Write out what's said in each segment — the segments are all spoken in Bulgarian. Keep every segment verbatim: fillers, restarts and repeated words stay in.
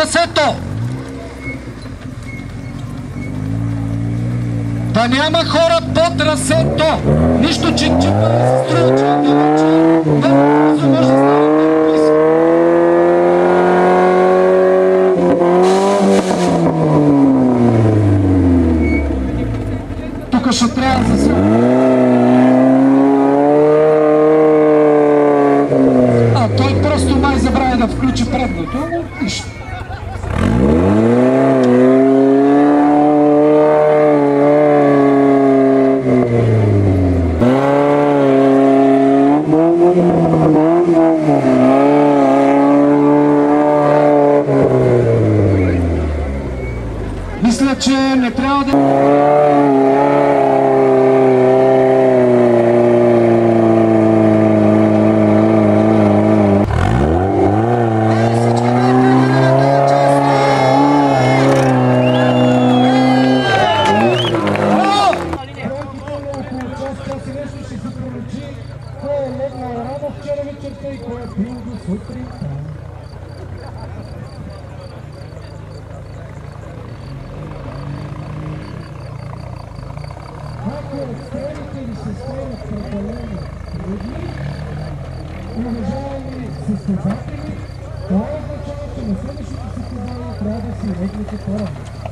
трасето. Да няма хора по трасето. Нищо, че чипа да се струва, че няма, че не, за може да стане близко. Тук ще трябва да се... А, той просто май забравя да включи предното, но нищо. Мисля, че не трябва да... Ако отстрените или се стрелят прекалено трудни, уважаеми състезатели, това означава, че на следващото състезание трябва да си реглите по-рано.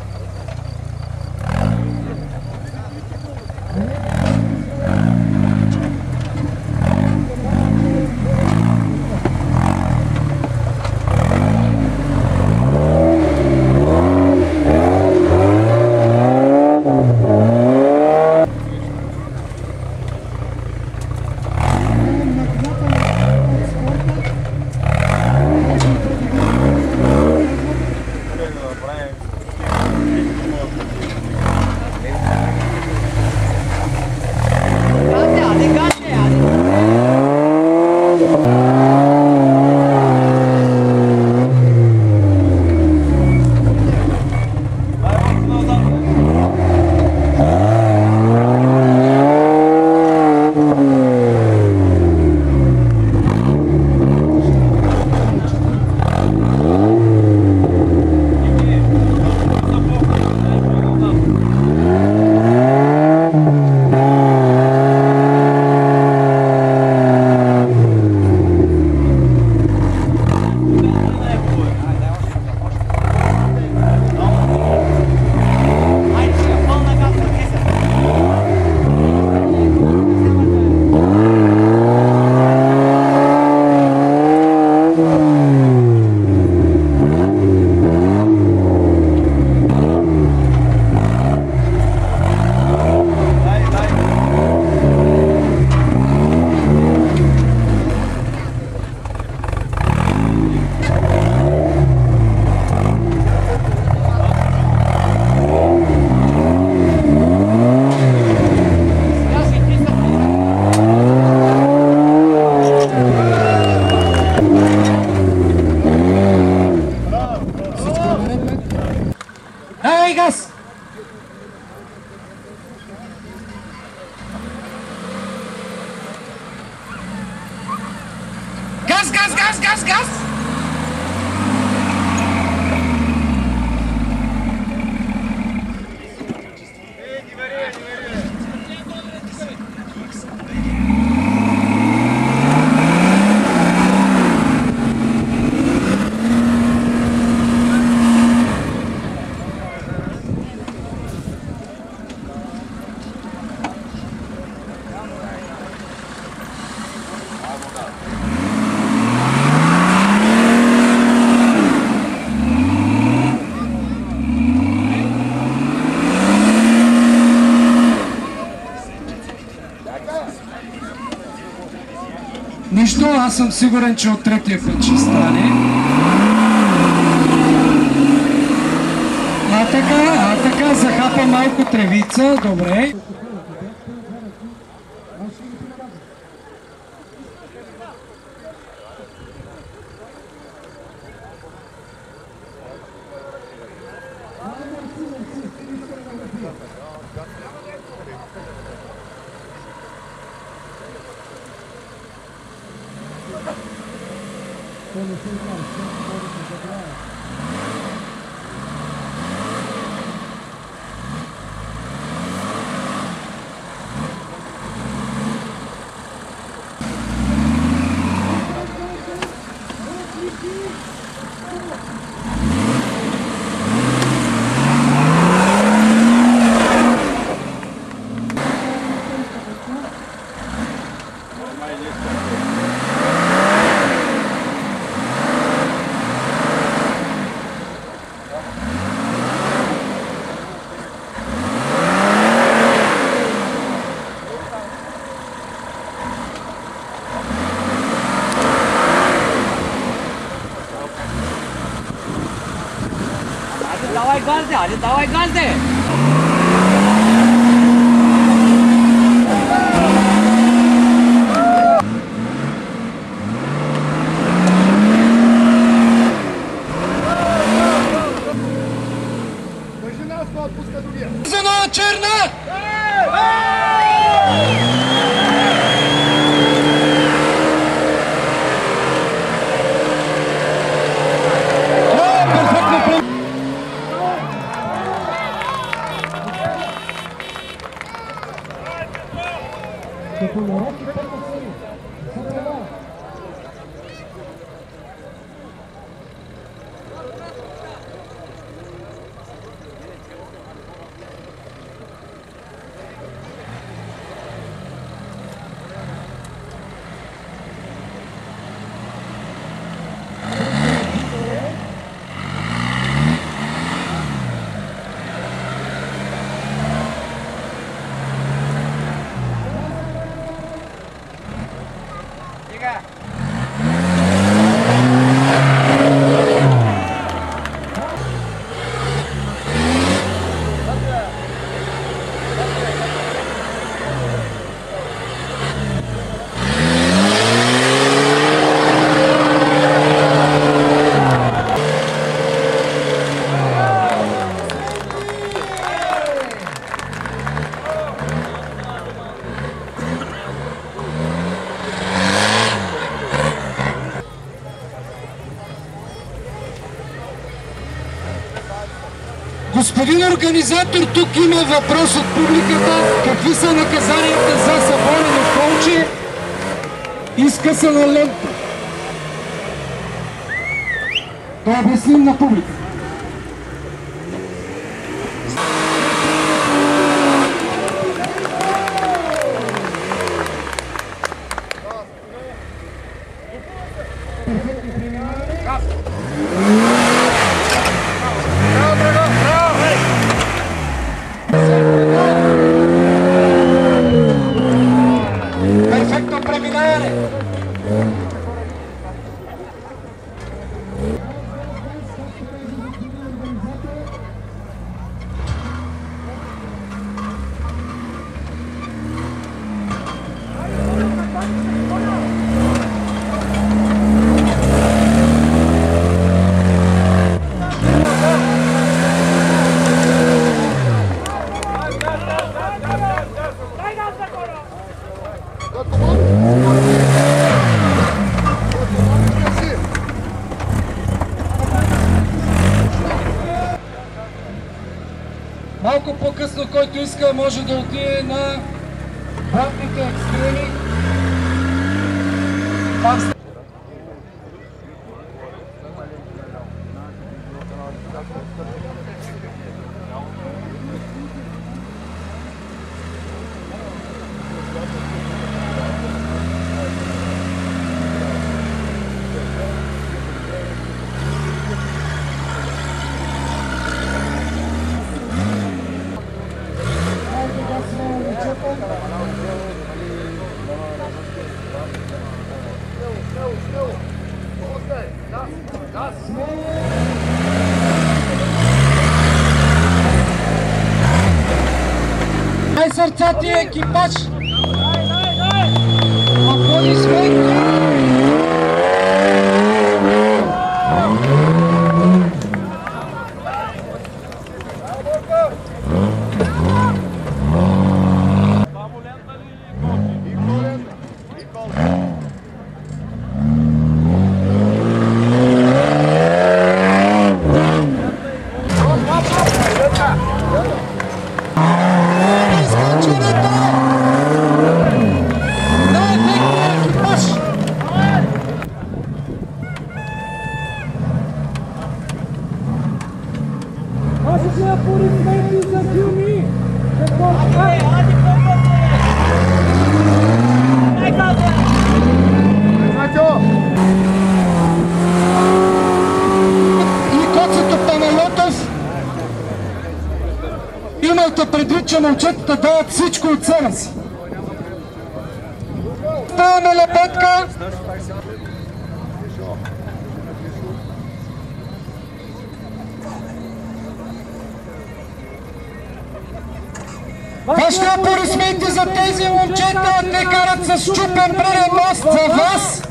Давай газ! Газ, газ, газ, газ, газ! Нищо, аз съм сигурен, че от третия път ще стане. А така, а така, захапа малко тревица, добре. Quando você vai, você pode fazer газде, айде давай газде! За черна! Господин организатор, тук има въпрос от публиката. Какви са наказанията за съборено колче и скъсана лента? Да обясним на публиката. Perfecto preminare. Малко по-късно, който иска, може да отиде на вратните екстреми. Там най-сърцатия екипаж. Аплодисменти. Имайте предвид, че момчетата дават всичко от себе си. Ставаме лепетка. Вашите аплодисменти за тези момчета, те карат с счупен преден мост за вас.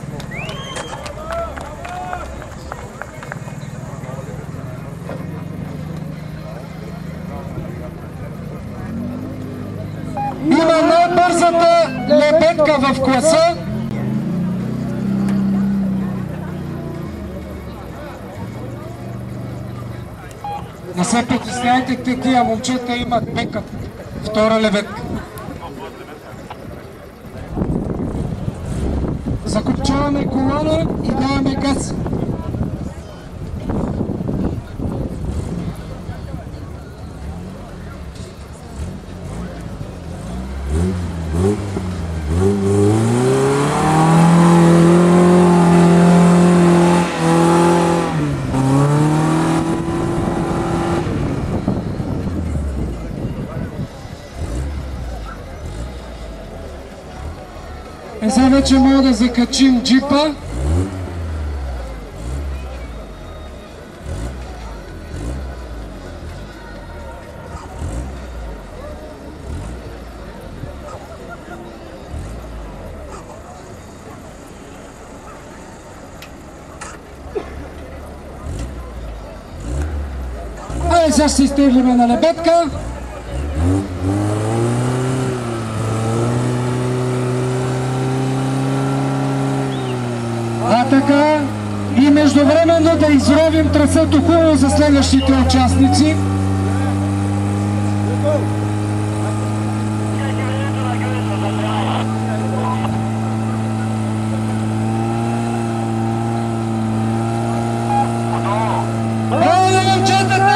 Има най-бързата лебедка в класа. Не се притесняйте, тия момчета имат бекъп. Втора лебедка. Закопчаваме колана и даваме газ. Е, сега вече мога да закачим джипа. Айде, сега ще се изтеглиме на лебедка. А така, и междувременно да изровим трасето хубаво за следващите участници. Браво на момчетата!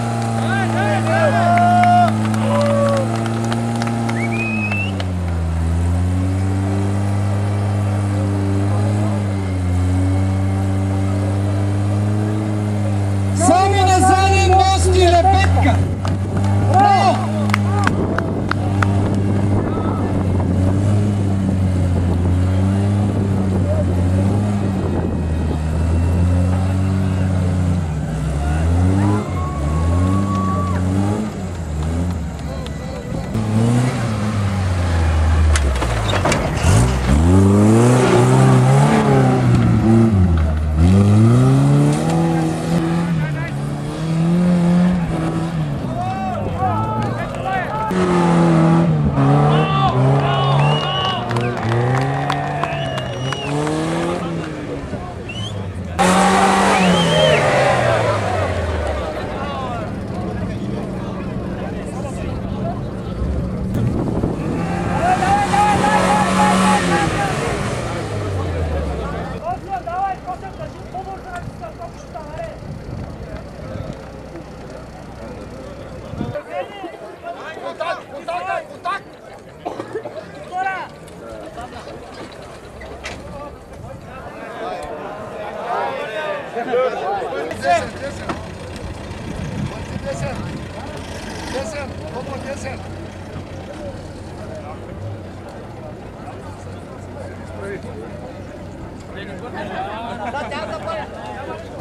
Само на заден мост и лебедка! Браво! Да, тя да бъде.